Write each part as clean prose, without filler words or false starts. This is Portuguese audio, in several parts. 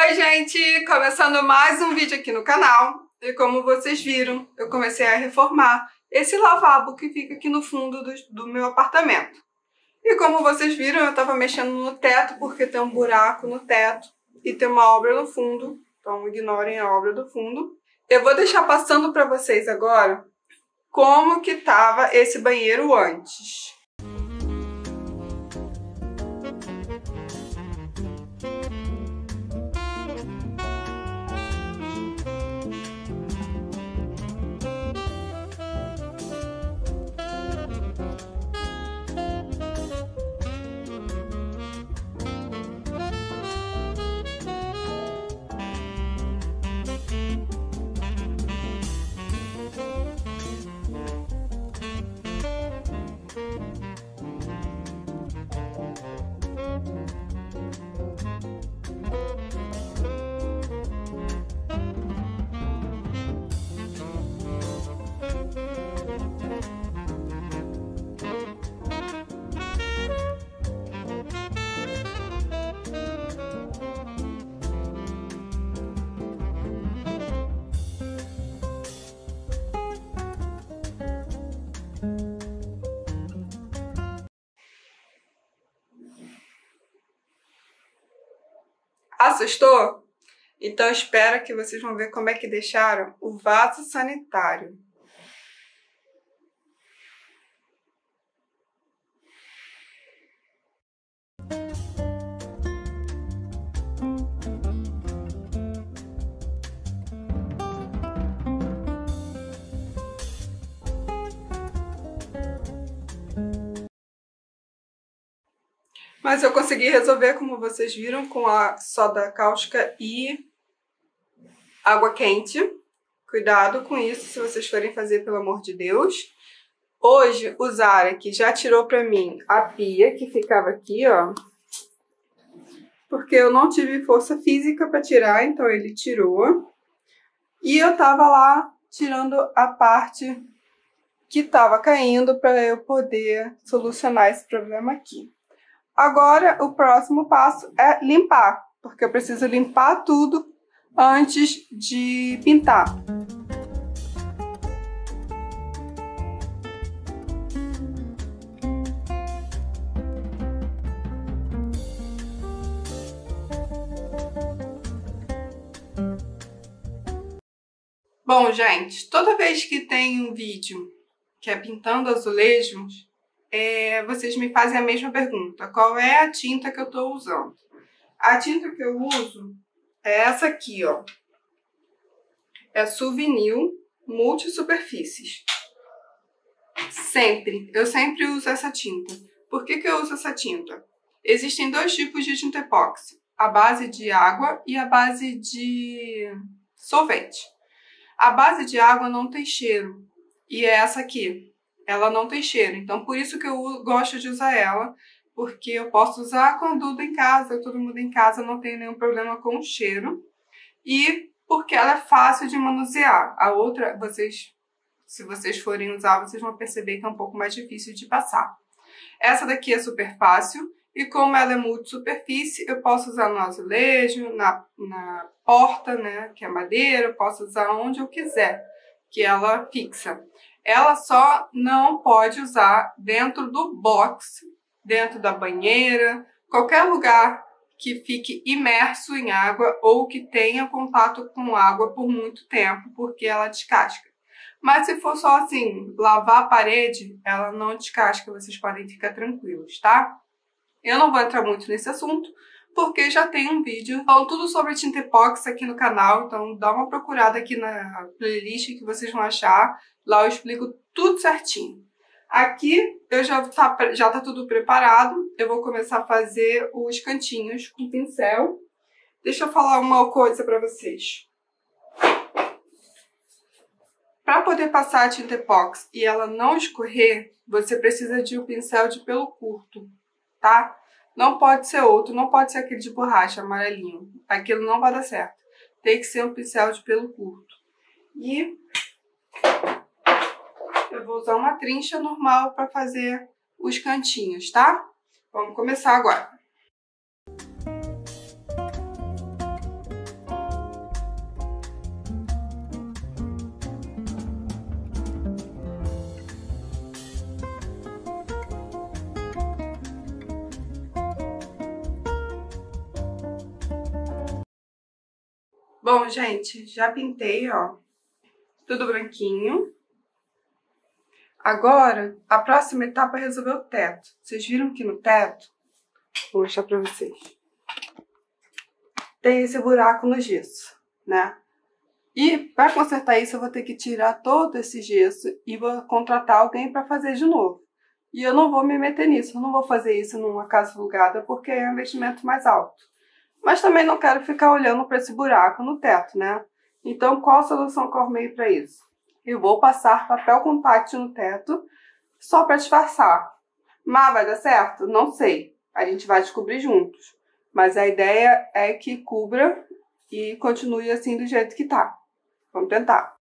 Oi, gente! Começando mais um vídeo aqui no canal. E como vocês viram, eu comecei a reformar esse lavabo que fica aqui no fundo do meu apartamento. E como vocês viram, eu tava mexendo no teto porque tem um buraco no teto e tem uma obra no fundo. Então ignorem a obra do fundo. Eu vou deixar passando para vocês agora como que tava esse banheiro antes. Assustou? Então espera que vocês vão ver como é que deixaram o vaso sanitário. Mas eu consegui resolver, como vocês viram, com a soda cáustica e água quente. Cuidado com isso se vocês forem fazer, pelo amor de Deus. Hoje o Zara aqui já tirou pra mim a pia que ficava aqui, ó. Porque eu não tive força física pra tirar, então ele tirou. E eu tava lá tirando a parte que tava caindo pra eu poder solucionar esse problema aqui. Agora, o próximo passo é limpar, porque eu preciso limpar tudo antes de pintar. Bom, gente, toda vez que tem um vídeo que é pintando azulejos, vocês me fazem a mesma pergunta: qual é a tinta que eu estou usando? A tinta que eu uso é essa aqui, ó. É Suvinil Multisuperfícies. Eu sempre uso essa tinta. Por que eu uso essa tinta? Existem dois tipos de tinta epóxi: a base de água e a base de solvente. A base de água não tem cheiro, e é essa aqui. Ela não tem cheiro, então por isso que eu gosto de usar ela, porque eu posso usar quando tudo em casa, todo mundo em casa, não tem nenhum problema com o cheiro. E porque ela é fácil de manusear. A outra, se vocês forem usar, vocês vão perceber que é um pouco mais difícil de passar. Essa daqui é super fácil, e como ela é multisuperfície, eu posso usar no azulejo, na porta, né, que é madeira, eu posso usar onde eu quiser, que ela fixa. Ela só não pode usar dentro do box, dentro da banheira, qualquer lugar que fique imerso em água ou que tenha contato com água por muito tempo, porque ela descasca. Mas se for só assim, lavar a parede, ela não descasca, vocês podem ficar tranquilos, tá? Eu não vou entrar muito nesse assunto, porque já tem um vídeo falando tudo sobre tinta epóxi aqui no canal, então dá uma procurada aqui na playlist que vocês vão achar. Lá eu explico tudo certinho. Aqui já tá tudo preparado, eu vou começar a fazer os cantinhos com o pincel. Deixa eu falar uma coisa pra vocês. Para poder passar a tinta epóxi e ela não escorrer, você precisa de um pincel de pelo curto, tá? Não pode ser outro, não pode ser aquele de borracha amarelinho. Aquilo não vai dar certo. Tem que ser um pincel de pelo curto. E eu vou usar uma trincha normal para fazer os cantinhos, tá? Vamos começar agora. Bom, gente, já pintei, ó, tudo branquinho. Agora, a próxima etapa é resolver o teto. Vocês viram que no teto, vou mostrar pra vocês, tem esse buraco no gesso, né? E para consertar isso, eu vou ter que tirar todo esse gesso e vou contratar alguém para fazer de novo. E eu não vou me meter nisso, eu não vou fazer isso numa casa alugada porque é um investimento mais alto. Mas também não quero ficar olhando para esse buraco no teto, né? Então, qual a solução que eu arrumei para isso? Eu vou passar papel compact no teto só para disfarçar. Mas vai dar certo? Não sei. A gente vai descobrir juntos. Mas a ideia é que cubra e continue assim do jeito que tá. Vamos tentar.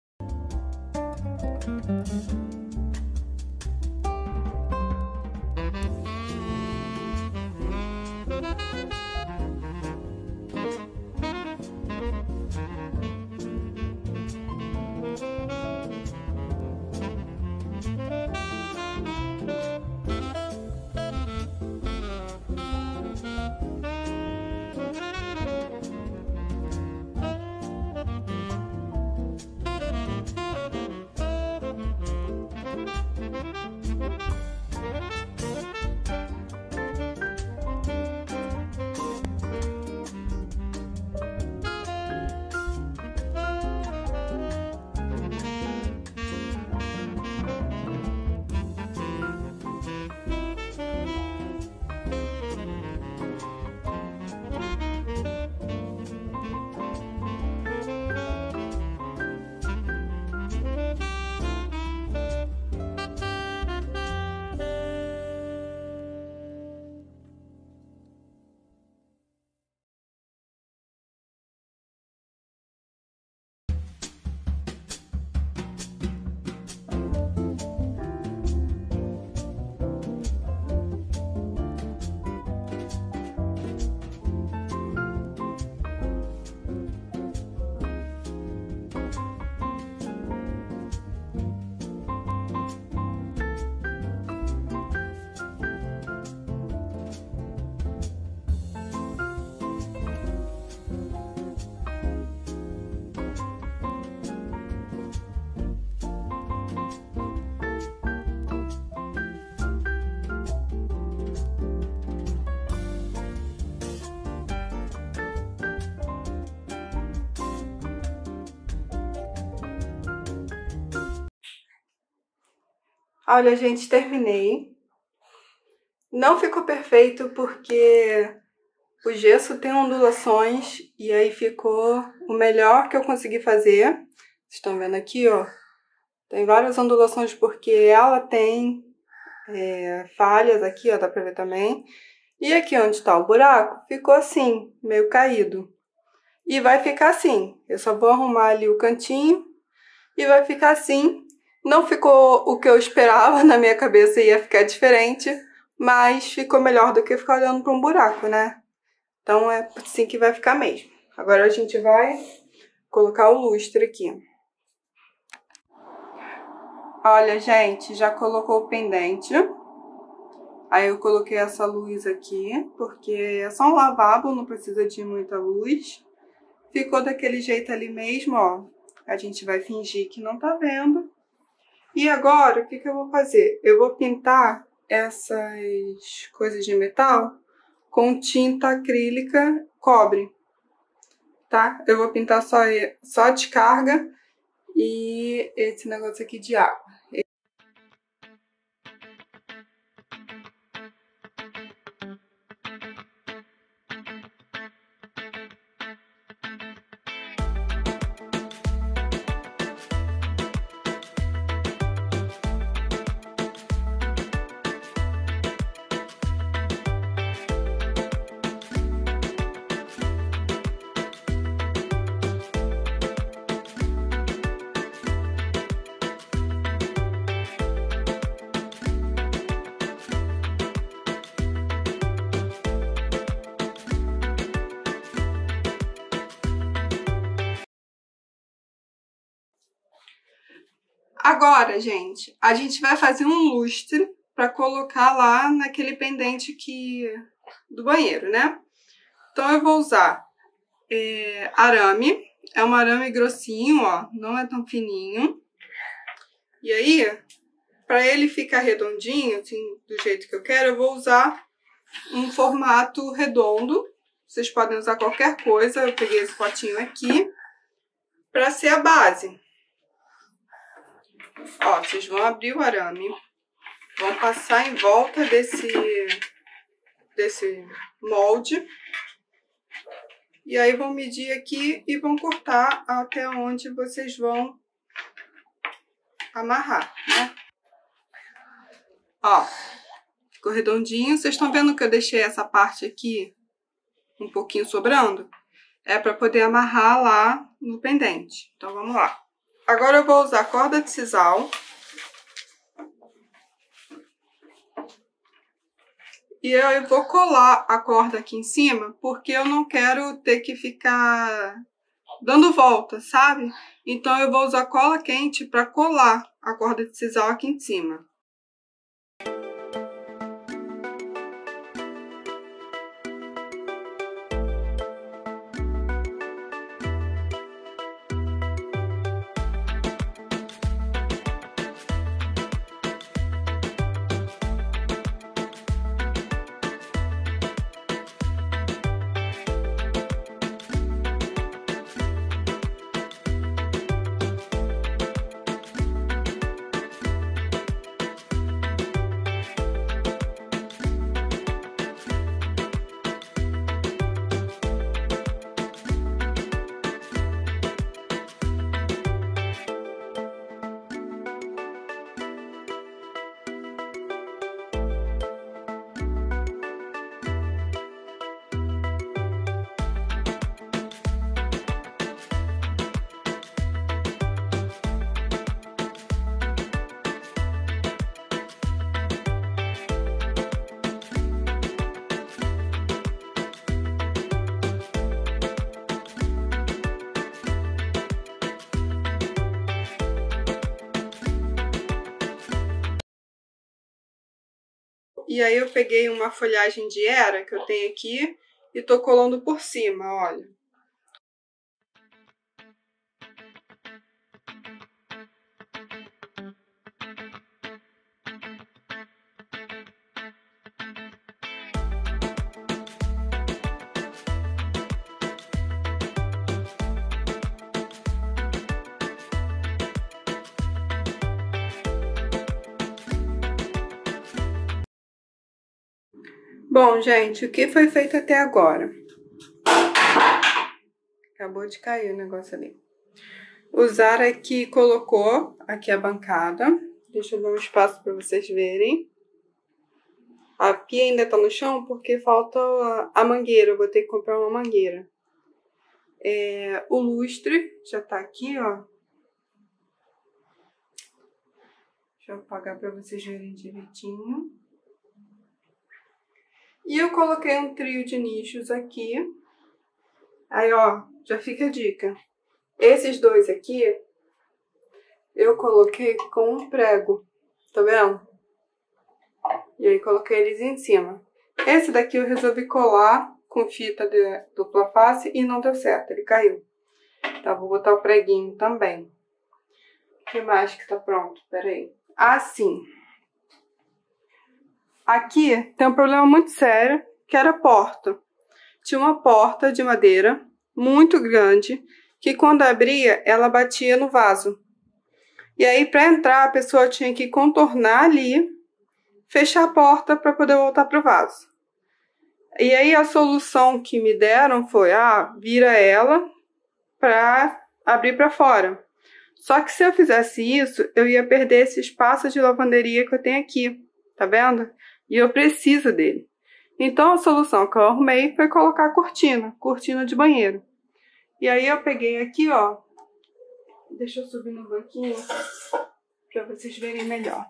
Olha, gente, terminei. Não ficou perfeito porque o gesso tem ondulações e aí ficou o melhor que eu consegui fazer. Vocês estão vendo aqui, ó. Tem várias ondulações porque ela tem falhas aqui, ó, dá pra ver também. E aqui onde tá o buraco, ficou assim, meio caído. E vai ficar assim. Eu só vou arrumar ali o cantinho e vai ficar assim. Não ficou o que eu esperava, na minha cabeça ia ficar diferente, mas ficou melhor do que ficar olhando para um buraco, né? Então é assim que vai ficar mesmo. Agora a gente vai colocar o lustre aqui. Olha, gente, já colocou o pendente. Aí eu coloquei essa luz aqui, porque é só um lavabo, não precisa de muita luz. Ficou daquele jeito ali mesmo, ó. A gente vai fingir que não tá vendo. E agora, o que eu vou fazer? Eu vou pintar essas coisas de metal com tinta acrílica cobre, tá? Eu vou pintar só a descarga e esse negócio aqui de água. Agora, gente, a gente vai fazer um lustre para colocar lá naquele pendente do banheiro, né? Então eu vou usar arame. É um arame grossinho, ó, não é tão fininho. E aí, para ele ficar redondinho, assim, do jeito que eu quero, eu vou usar um formato redondo. Vocês podem usar qualquer coisa, eu peguei esse potinho aqui, para ser a base. Ó, vocês vão abrir o arame, vão passar em volta desse molde. E aí vão medir aqui e vão cortar até onde vocês vão amarrar, né? Ó, ficou redondinho. Vocês estão vendo que eu deixei essa parte aqui um pouquinho sobrando? É para poder amarrar lá no pendente. Então vamos lá. Agora eu vou usar corda de sisal. E eu vou colar a corda aqui em cima, porque eu não quero ter que ficar dando volta, sabe? Então eu vou usar cola quente para colar a corda de sisal aqui em cima. E aí eu peguei uma folhagem de era que eu tenho aqui e tô colando por cima, olha. Bom, gente, o que foi feito até agora? Acabou de cair o negócio ali. O Zara aqui colocou aqui a bancada. Deixa eu dar um espaço para vocês verem. A pia ainda tá no chão porque falta a mangueira. Eu vou ter que comprar uma mangueira. O lustre já tá aqui, ó. Deixa eu apagar para vocês verem direitinho. E eu coloquei um trio de nichos aqui. Aí, ó, já fica a dica. Esses dois aqui, eu coloquei com um prego. Tá vendo? E aí, coloquei eles em cima. Esse daqui eu resolvi colar com fita de dupla face e não deu certo, ele caiu. Então, vou botar o preguinho também. O que mais que tá pronto? Pera aí. Ah, sim. Aqui tem um problema muito sério, que era a porta. Tinha uma porta de madeira muito grande, que quando abria, ela batia no vaso. E aí, para entrar, a pessoa tinha que contornar ali, fechar a porta para poder voltar para o vaso. E aí, a solução que me deram foi, vira ela para abrir para fora. Só que se eu fizesse isso, eu ia perder esse espaço de lavanderia que eu tenho aqui, tá vendo? E eu preciso dele. Então, a solução que eu arrumei foi colocar a cortina de banheiro. E aí, eu peguei aqui, ó. Deixa eu subir no banquinho para vocês verem melhor.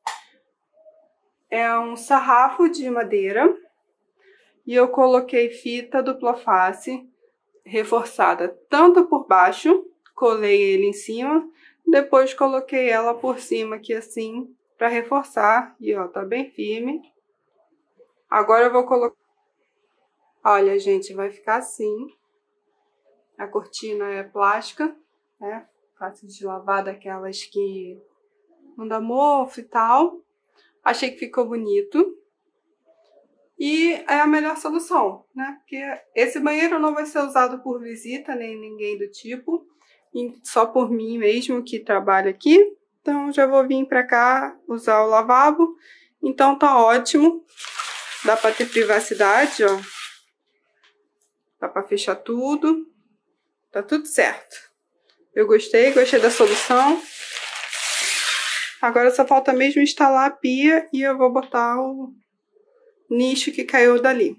É um sarrafo de madeira. E eu coloquei fita dupla face reforçada tanto por baixo, colei ele em cima, depois coloquei ela por cima aqui assim, para reforçar. E ó, tá bem firme. Agora eu vou colocar... Olha, gente, vai ficar assim. A cortina é plástica, né? Fácil de lavar, daquelas que não dá mofo e tal. Achei que ficou bonito. E é a melhor solução, né? Porque esse banheiro não vai ser usado por visita, nem ninguém do tipo. Só por mim mesmo que trabalho aqui. Então já vou vir pra cá usar o lavabo. Então tá ótimo. Dá pra ter privacidade, ó. Dá pra fechar tudo. Tá tudo certo. Eu gostei da solução. Agora só falta mesmo instalar a pia e eu vou botar o nicho que caiu dali.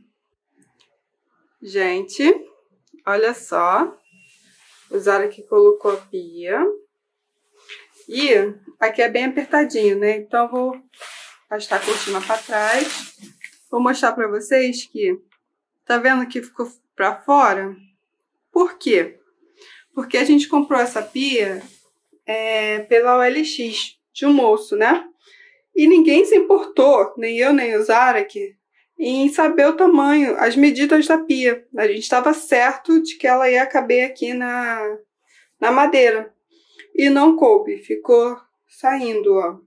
Gente, olha só. O Zara aqui colocou a pia. E aqui é bem apertadinho, né? Então eu vou arrastar a cortina para trás. Vou mostrar para vocês que... Tá vendo que ficou para fora? Por quê? Porque a gente comprou essa pia pela OLX de um moço, né? E ninguém se importou, nem eu nem o Zara aqui, em saber o tamanho, as medidas da pia. A gente estava certo de que ela ia caber aqui na madeira. E não coube, ficou saindo, ó.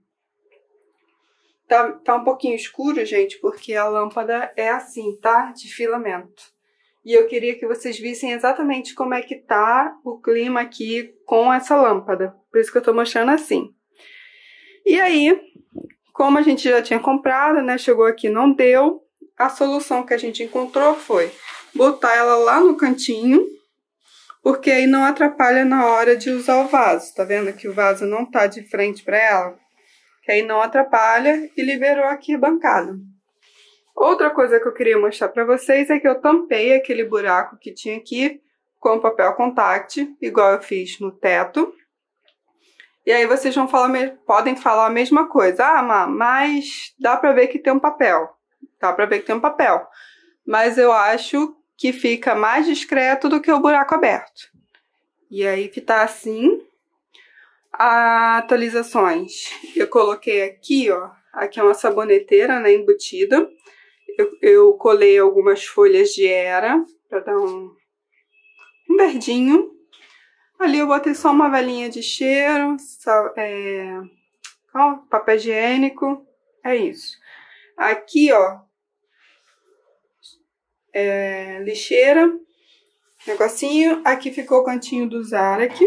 Tá um pouquinho escuro, gente, porque a lâmpada é assim, tá? De filamento. E eu queria que vocês vissem exatamente como é que tá o clima aqui com essa lâmpada. Por isso que eu tô mostrando assim. E aí, como a gente já tinha comprado, né? Chegou aqui, não deu. A solução que a gente encontrou foi botar ela lá no cantinho, porque aí não atrapalha na hora de usar o vaso. Tá vendo que o vaso não tá de frente para ela? Que aí não atrapalha e liberou aqui a bancada. Outra coisa que eu queria mostrar para vocês é que eu tampei aquele buraco que tinha aqui com papel contact, igual eu fiz no teto. E aí vocês vão podem falar a mesma coisa. Ah, mas dá pra ver que tem um papel. Dá pra ver que tem um papel. Mas eu acho que fica mais discreto do que o buraco aberto. E aí que tá assim. Atualizações. Eu coloquei aqui, ó. Aqui é uma saboneteira, né, embutida. Eu colei algumas folhas de era pra dar um verdinho. Ali eu botei só uma velinha de cheiro, papel higiênico, é isso. Aqui, ó, lixeira, negocinho. Aqui ficou o cantinho do Zara aqui,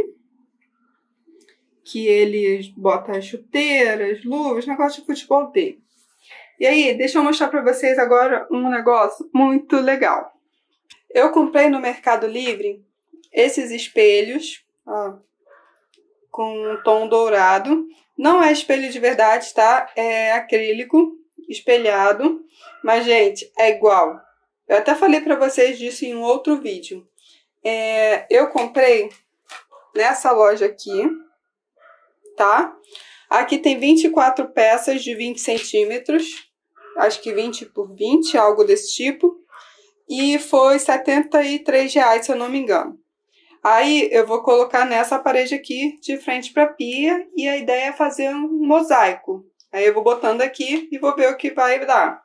que ele bota as chuteiras, luvas, negócio de futebol dele. E aí, deixa eu mostrar pra vocês agora um negócio muito legal. Eu comprei no Mercado Livre esses espelhos, ó, com um tom dourado. Não é espelho de verdade, tá? É acrílico, espelhado. Mas, gente, é igual. Eu até falei pra vocês disso em um outro vídeo. Eu comprei nessa loja aqui, tá? Aqui tem 24 peças de 20 centímetros. Acho que 20 por 20, algo desse tipo. E foi R$73, se eu não me engano. Aí eu vou colocar nessa parede aqui de frente para a pia e a ideia é fazer um mosaico. Aí eu vou botando aqui e vou ver o que vai dar.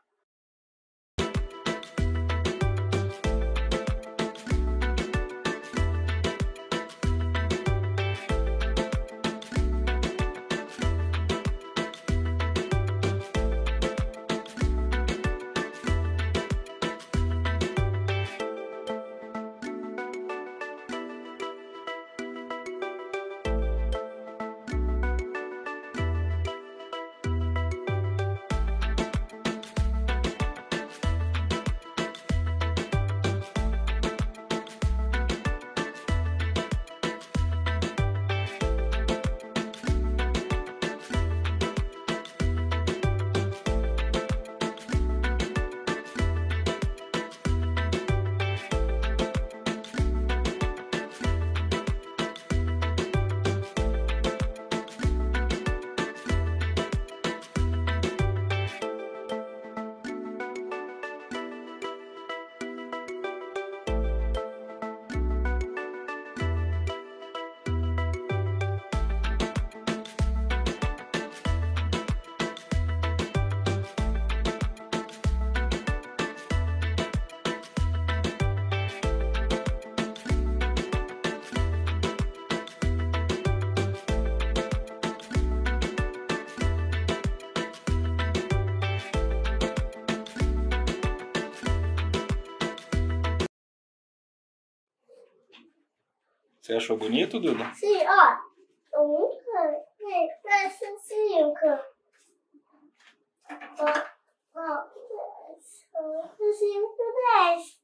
Você achou bonito, Duda? Sim, ó. 1, 2, 3, 4, 5. Ó, 5, 10.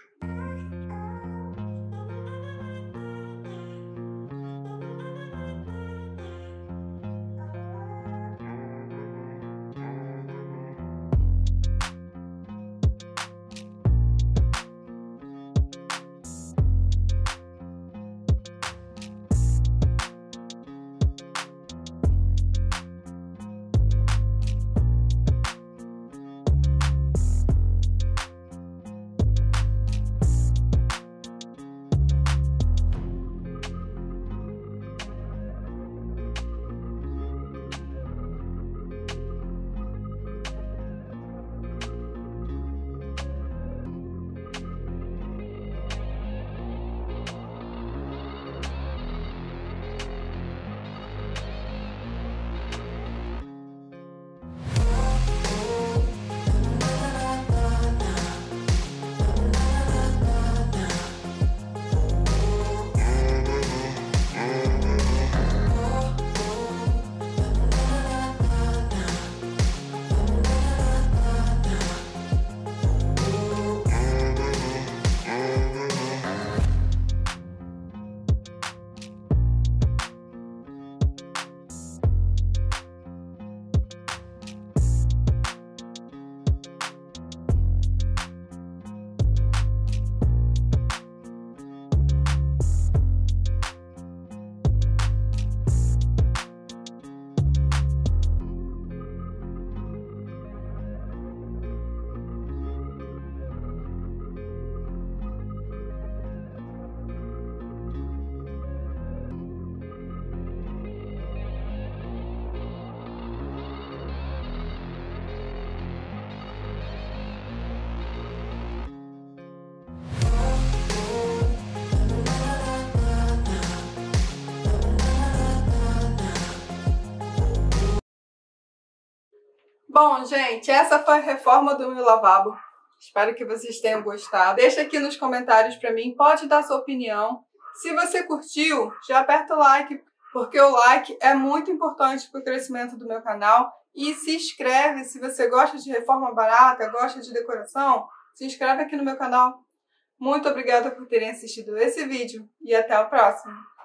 Bom, gente, essa foi a reforma do meu lavabo. Espero que vocês tenham gostado. Deixa aqui nos comentários pra mim, pode dar sua opinião. Se você curtiu, já aperta o like, porque o like é muito importante para o crescimento do meu canal. E se inscreve se você gosta de reforma barata, gosta de decoração, se inscreve aqui no meu canal. Muito obrigada por terem assistido esse vídeo e até o próximo.